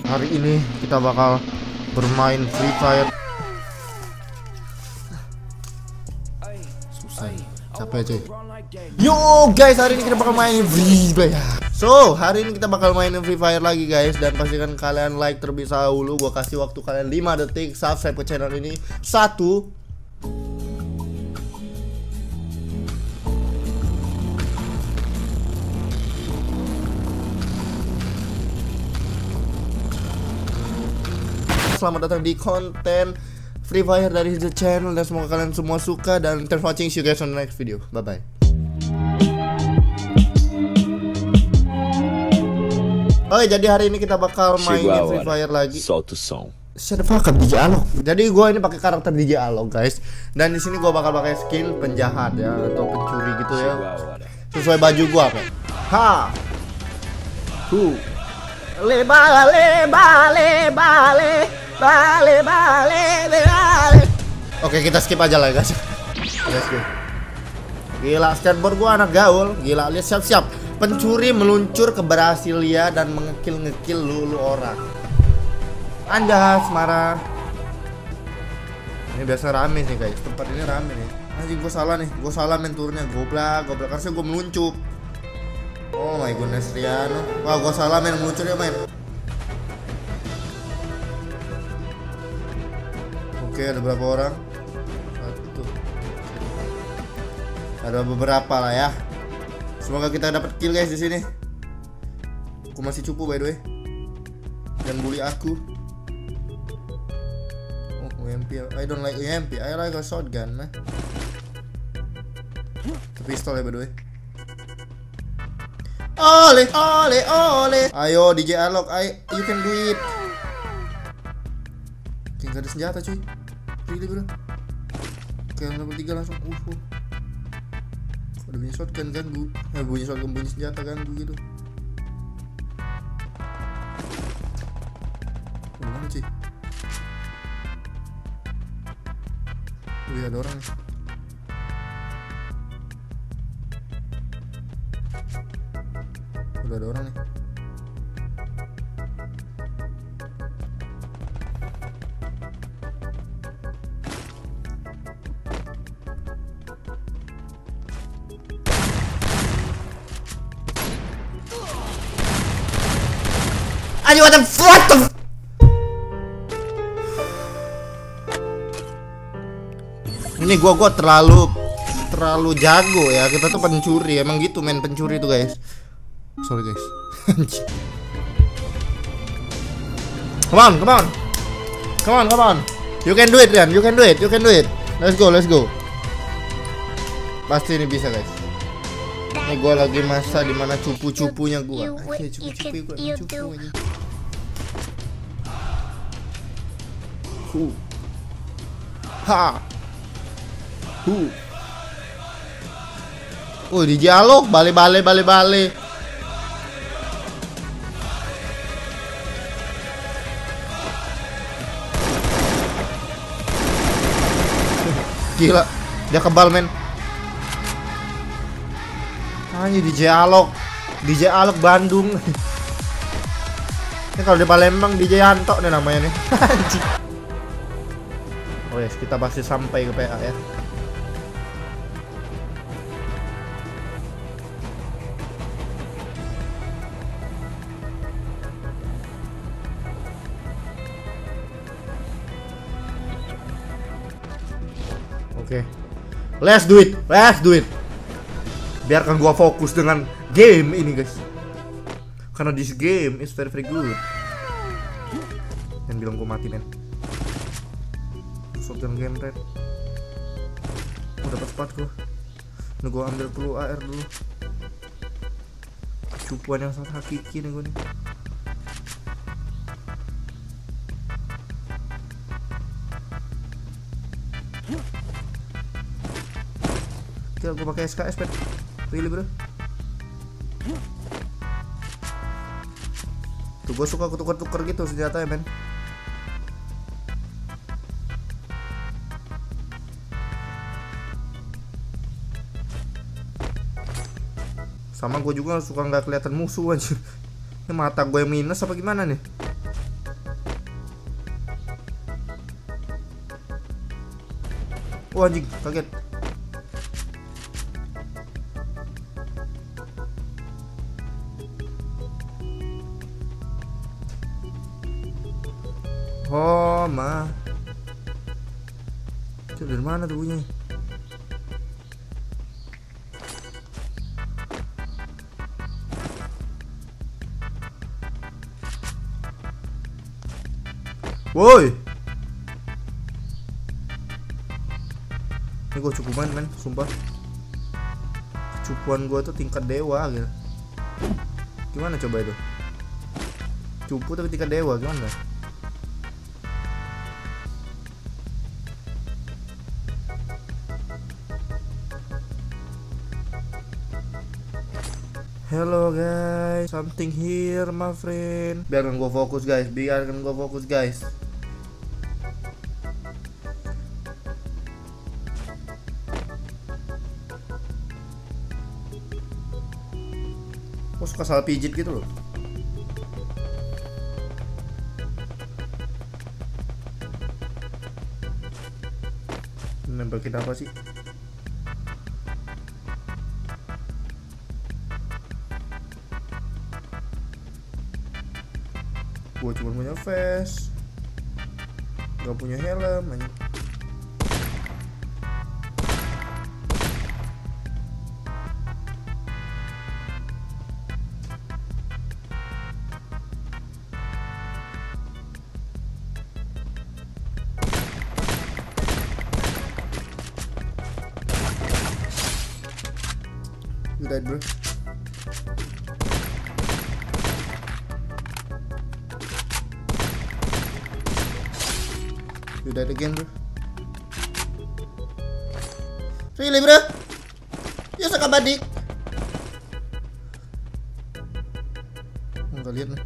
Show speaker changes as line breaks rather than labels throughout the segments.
Hari ini kita bakal bermain Free Fire. Susah nih, capek cuy. Yo guys, hari ini kita bakal main Free Fire. So, hari ini kita bakal mainin Free Fire lagi guys. Dan pastikan kalian like terlebih dahulu. Gua kasih waktu kalian 5 detik. Subscribe ke channel ini. 1. Selamat datang di konten Free Fire dari The Channel. Dan semoga kalian semua suka. Dan thanks for watching, see you guys on the next video. Bye bye. Oke, jadi hari ini kita bakal mainin Free Fire lagi.
Solta o som.
Shut the fuck up, DJ Alok. Jadi gue ini pakai karakter DJ Alok guys. Dan di sini gue bakal pakai skin penjahat ya, atau pencuri gitu ya. Sesuai baju gue apa? Ha. Bale. Oke, kita skip aja lah guys. Let's go. Gila, skateboard gua anak gaul. Gila, lihat siap-siap. Pencuri meluncur ke Brasilia dan mengekil-ngekil lulu orang. Anjas marah. Ini biasa rame sih guys. Tempat ini rame nih. Anjing, gua salah nih. Gua salah main turnya. Goblok. Harusnya gua meluncup. Oh my goodness, Riano. Wah, gua salah main meluncur ya main. Oke, ada berapa orang? 1. Ada beberapa lah ya. Semoga kita dapat kill guys di sini. Aku masih cupu by the way. Jangan bully aku. Oh, UMP. I don't like UMP. I like a shotgun, man. Itu pistol ya by the way. Ole. Ayo DJ Alok, you can do it. Oke, gak ada senjata cuy. Really bro. Oke, level 3 langsung. Ada bunyi shotgun ganggu. Bunyi shotgun, bunyi senjata ganggu gitu. Mana cuy? Wih, ada orang nih. Udah ada orang nih. Ayo, what the fuck? Ini gua terlalu jago ya. Kita tuh pencuri, emang gitu main pencuri tuh guys. Sorry guys. Come on. You can do it, Rian. You can do it. Let's go. Pasti ini bisa guys. Ini gue lagi masa dimana cupu-cupunya gue. Cupu-cupu gue. Oh, di dialog bale. Gila, dia kebal men. Hanya DJ Alok Bandung. Ini kalau di Palembang DJ Yanto nih namanya nih. Oh yes, kita pasti sampai ke PA ya. Oke. Let's do it. Biarkan gua fokus dengan game ini guys. Karena this game is very good. Yang bilang gua mati men. Shotgun game red. Dapat spot gua. Nih gua ambil dulu AR dulu. Cupuan yang sangat hakiki nih gua nih. Gila, gua pakai SKS pet. Really bro. Tuh gue suka tuker-tuker gitu senjatanya men. Sama gue juga suka nggak kelihatan musuh aja. Ini mata gue yang minus apa gimana nih? Oh anjing, kaget. Oh mah. Itu dari mana tuh bunyi? Woi. Ini gue cukupan men, sumpah. Kecupuan gue tuh tingkat dewa gitu. Gimana coba itu? Cupu tapi tingkat dewa gimana? Hello guys, something here my friend. Biarkan gue fokus guys, biarkan gue fokus guys. Gue suka salah pijit gitu loh. Nembakin apa sih? Gue cuma punya vest, gak punya helm aja. You died, bro. You died again, bro. Really, bro? Ya sakabadik. Enggak lihat nih.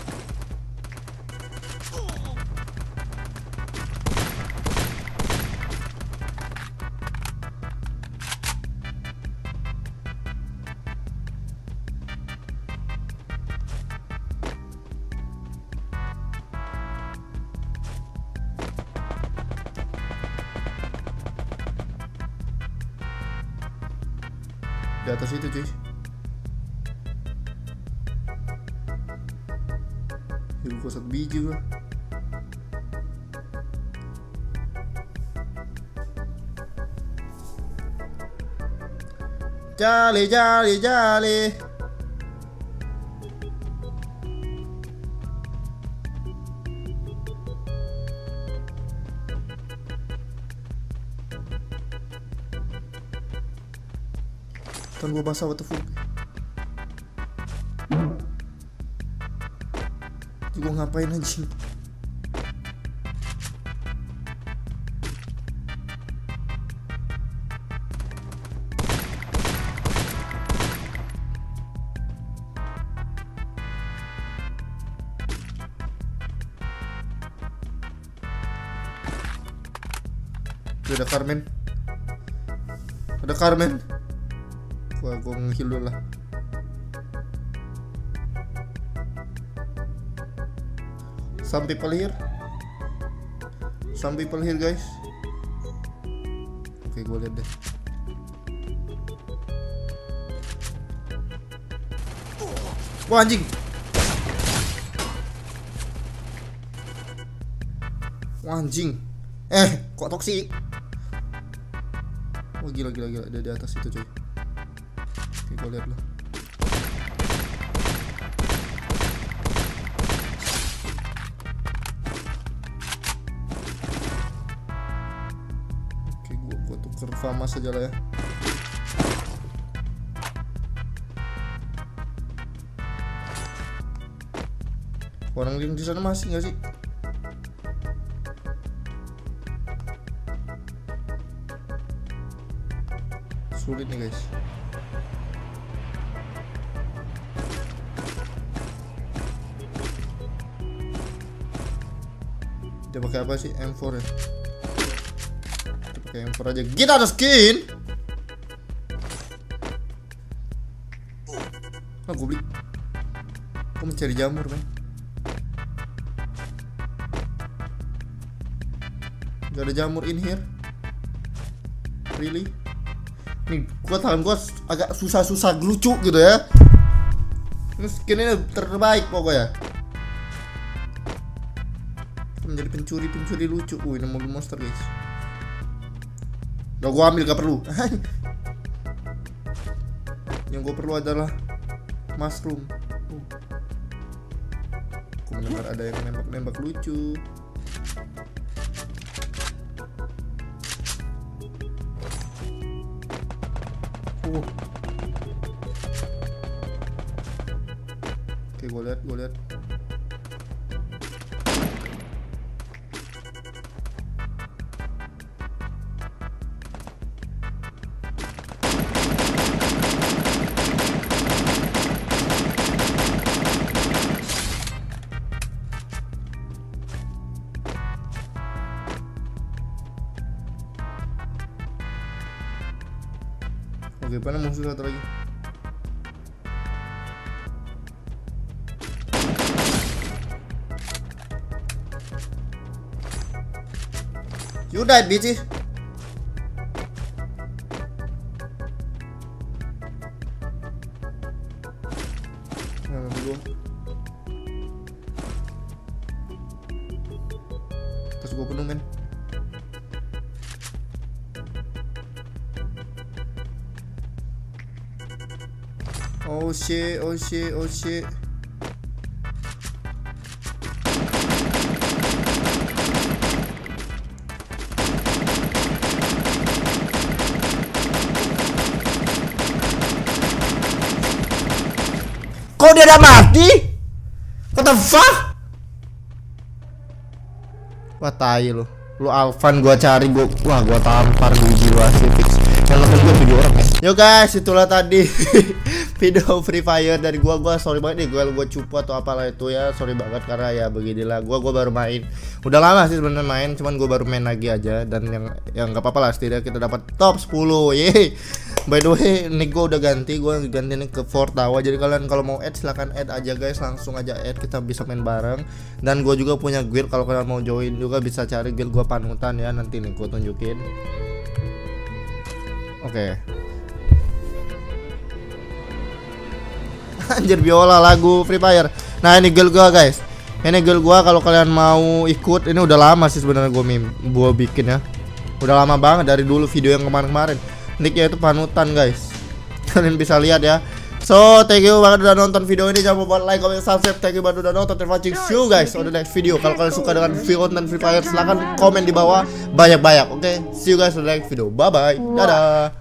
Di atas itu cuy. Ibu gua 1 biji bro. Jali jali jali. Kan gua basah, what the fuck. Gua ngapain anjing? Ada Carmen. Ada Carmen. Gua nge-heal dulu lah. Some people here. Some people here guys. Oke, gua lihat deh. Wah anjing. Wah anjing. Kok toksik? Wah gila. Dia di atas itu coy. Oke, gue lihat lah. Oke, gue tuker famas aja lah ya. Orang yang di sana masih nggak sih? Sulit nih guys. Dia pakai apa sih? M4 ya. Kita pakai M4 aja. Kita ada skin. Ah, gue beli. Gue mencari jamur kan. Gak ada jamur in here. really. Nih gua tangan gua agak susah-susah lucu gitu ya. Ini skin ini terbaik pokoknya. Menjadi pencuri lucu. Ini mobil monster guys. Udah gua ambil, gak perlu. Yang gua perlu adalah mushroom. Aku mendengar ada yang nembak lucu. Oke, gue lihat. Oke, mana musuh satu lagi? You died, bitch. Terus gue penuh, men. Oh shit. Kok dia udah mati? What the fuck? Wah tai lu. Lu Alvan gua cari, gua tampar di jiwa fix. Kalau gua video orang ya. Yo guys, itulah tadi video Free Fire dari gua sorry banget nih gua cupu atau apalah itu ya. Sorry banget karena ya beginilah gua baru main. Udah lama sih sebenarnya main, cuman gua baru main lagi aja dan yang enggak apa-apa lah setidaknya kita dapat top 10. Yeay. By the way, nick gua udah ganti nih ke Fortawa. Jadi kalian kalau mau add silahkan add aja guys, langsung aja add, kita bisa main bareng. Dan gua juga punya guild, kalau kalian mau join juga bisa cari guild gua panutan ya, nanti nih gua tunjukin. Oke. Anjir, biola lagu Free Fire. Nah, ini guild gua guys. Ini guild gua, kalau kalian mau ikut, ini udah lama sih sebenarnya gua bikin ya. Udah lama banget dari dulu video yang kemarin-kemarin. Nicknya itu panutan guys. Kalian bisa lihat ya. So thank you banget udah nonton video ini. Jangan lupa buat like, comment, subscribe. Thank you banget udah nonton. Terima kasih. See you guys on the next video. Kalau kalian suka dengan video konten Free Fire, silahkan komen di bawah banyak-banyak. Oke, see you guys on the next video. Bye bye. Dadah.